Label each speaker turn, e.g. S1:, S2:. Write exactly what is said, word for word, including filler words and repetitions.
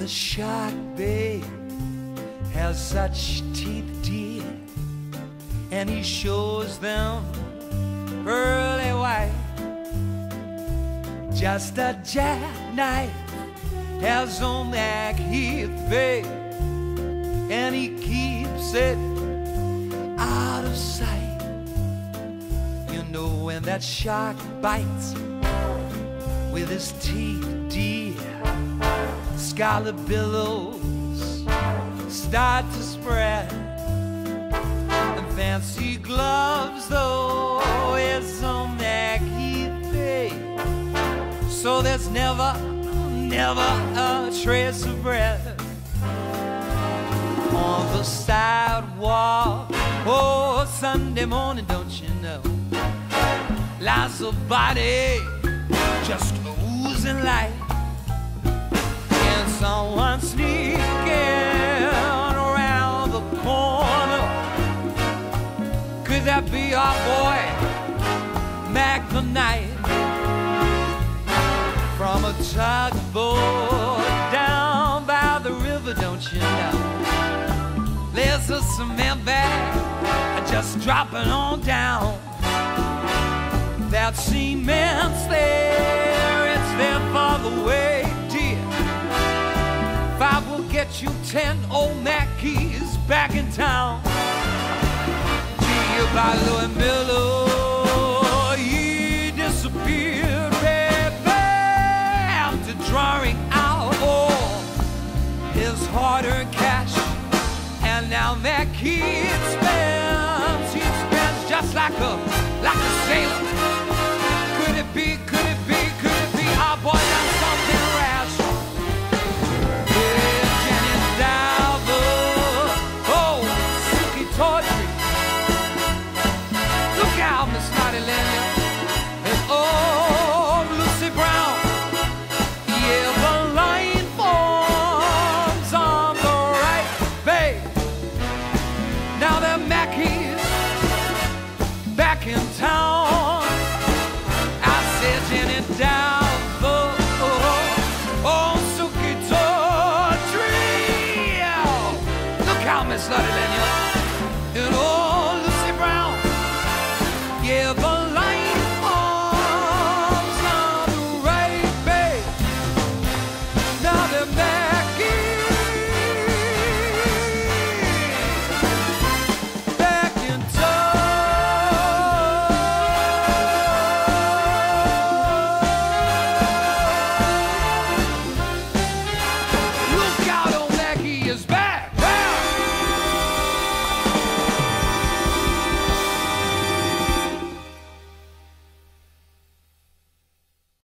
S1: the shark, babe, has such teeth, dear, and he shows them pearly white. Just a jackknife has on that Heath, babe, and he keeps it out of sight. You know when that shark bites with his teeth, dear, scarlet billows start to spread, and fancy gloves, though, is on that Heath, babe, so there's never, never a trace of bread on the sidewalk. Oh, Sunday morning, don't you know, lies a body just oozing light, and someone sneaking around the corner. Could that be our boy, Mac the Knight? From a tugboat down by the river, don't you know, there's a cement bag just dropping on down. That cement's there, it's there for the way, dear. Five will get you ten old Mackeys back in town. Gee, by Louis Miller, he disappeared, baby, after drawing out all his hard-earned cash. And now Mackey spends, he spends just like a, like a sailor. Could it be, could it be, could it be our boy done something rash? Yeah, Jenny Diver, oh, Suki Tawdry, look out, Miss Snotty Lily, and oh, Lucy Brown. Yeah, the line forms on the right, babe. Now they're Mackeys back in town.